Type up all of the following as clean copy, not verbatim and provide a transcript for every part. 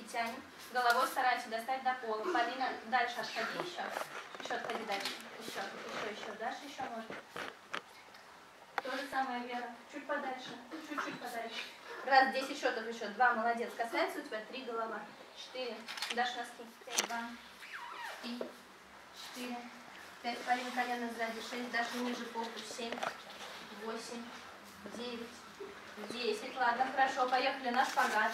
тянем. Головой стараемся достать до пола. Полина, дальше отходи еще. Еще отходи дальше. Еще. Дальше еще можно. То же самое, Вера. Чуть подальше. Чуть-чуть подальше. Раз, 10 счетов еще. 2, молодец. Касается у тебя 3 голова. 4. Дашь носки. 2, 3, 4, 5. Полина, колено сзади. 6. Даша ниже попу. 7, 8, 9, 10. Ладно, хорошо. Поехали на шпагат.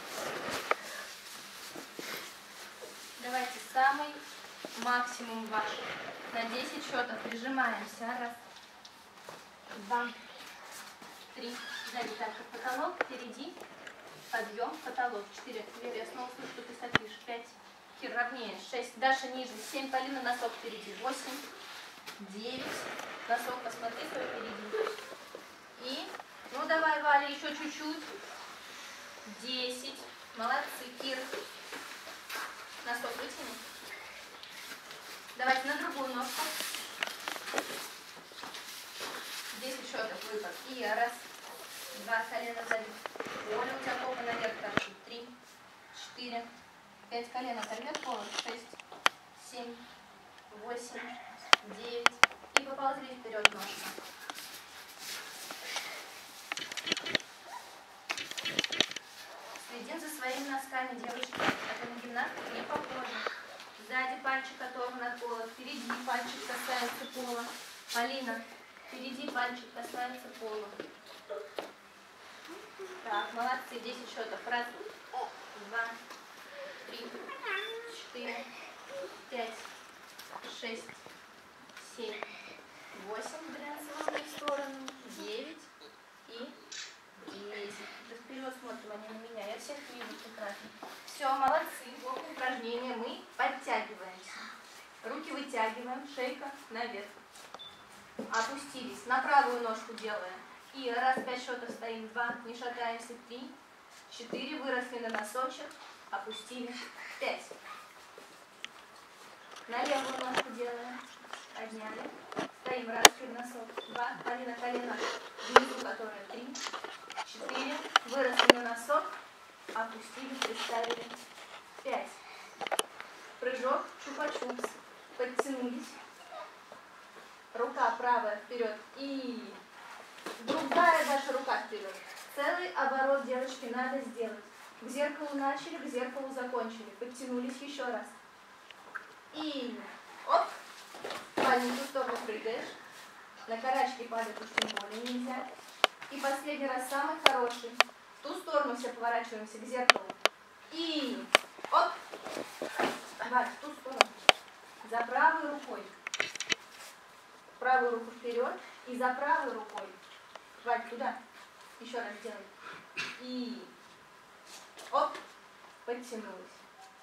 Давайте самый максимум ваш. На 10 счетов прижимаемся. Раз, 2, 3. Сзади также потолок. Впереди. Подъем. Потолок. 4. Вера, я снова слышу, что ты сопишь. 5. Кир, ровнее. 6. Даша ниже. 7. Полина, носок впереди. 8, 9. Носок посмотри свой впереди. И, ну давай, Валя, еще чуть-чуть. 10. Молодцы, Кир. Носок вытяни. Давайте на другую ножку. 10 счетов выпад. И раз, 2, колено сзади. Оля, у тебя попа наверх торчит. 3, 4, 5. Колено оторвет пол. 6, 7, 8, 9. И поползли вперед ножки. Следим за своими носками, девочки. Это на гимнастику не похоже. Сзади пальчик оторван от пола. Впереди пальчик касается пола. Полина, впереди пальчик касается пола. Так, молодцы. 10 счетов. Раз, 2, 3, 4, 5, 6, 7, 8. Глянцевые в сторону. 9 и 10. Вперед смотрим, они на меня. Я всех вижу прекрасно. Все, молодцы. Блок упражнения. Мы подтягиваемся. Руки вытягиваем, шейка наверх. Опустились. На правую ножку делаем. И раз, 5 счетов стоим. 2, не шатаемся. 3, 4, выросли на носочек. Опустились. 5. На левую ножку делаем. Подняли. Стоим, раскрыли носок. 2, колено, колено. Внизу, которая 3, 4. Выросли на носок. Опустили, приставили. 5. Прыжок, чупа-чупс. Подтянулись. Рука правая вперед. И другая ваша рука вперед. Целый оборот, девочки, надо сделать. К зеркалу начали, к зеркалу закончили. Подтянулись еще раз. И оп. В ту сторону прыгаешь. На карачки падать уж тем более нельзя. И последний раз самый хороший. В ту сторону все поворачиваемся к зеркалу. И оп. Варь, в ту сторону. За правой рукой. Правую руку вперед. И за правой рукой. Варь, туда. Еще раз делай. И оп. Подтянулась.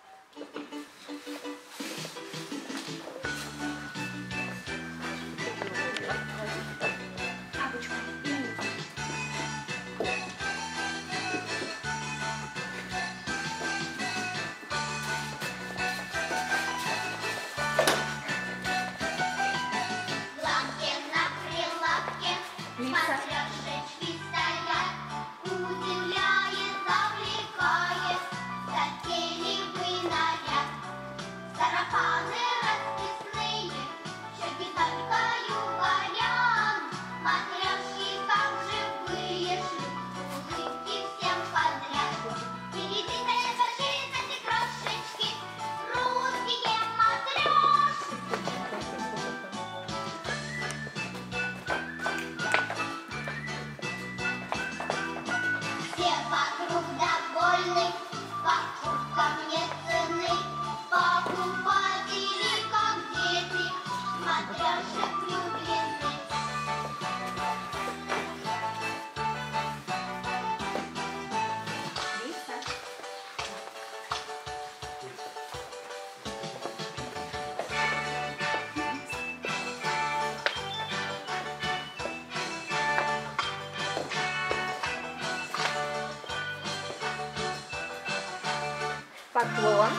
Поклон.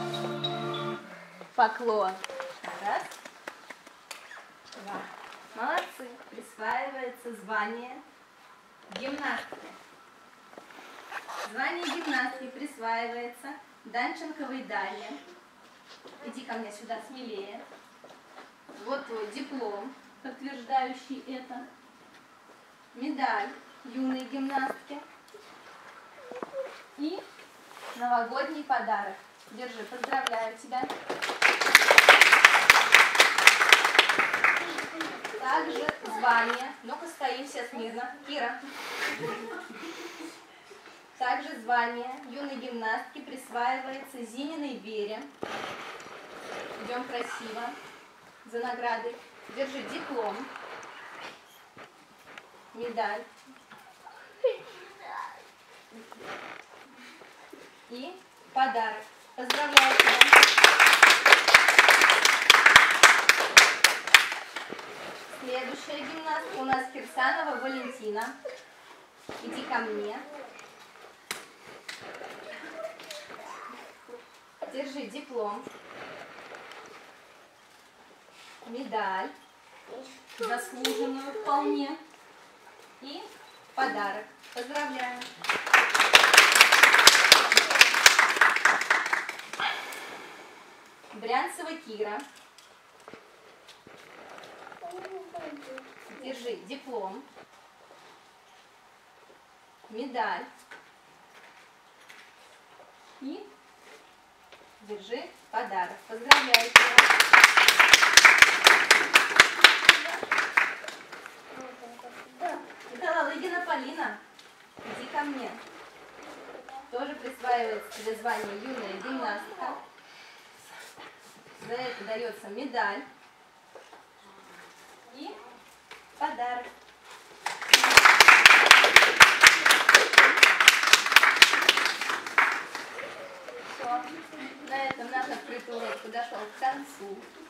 Поклон. Раз. 2. Молодцы. Присваивается звание гимнастки. Звание гимнастки присваивается Данченковой Дарье. Иди ко мне сюда смелее. Вот твой диплом, подтверждающий это. Медаль юной гимнастки. И новогодний подарок. Держи, поздравляю тебя. Также звание. Ну-ка стоим все смирно. Кира. Также звание юной гимнастки присваивается Зининой Вере. Идем красиво за наградой. Держи диплом, медаль и подарок. Поздравляю тебя. Следующая гимнастка у нас Кирсанова Валентина. Иди ко мне. Держи диплом, медаль, заслуженную вполне, и подарок. Поздравляю. Брянцева Кира. Держи диплом, медаль и держи подарок. Поздравляю тебя. Это Лалыгина Полина. Иди ко мне. Тоже присваивается тебе звание юная гимнастка. За это дается медаль и подарок. Все. На этом наш открытый урок подошел к концу.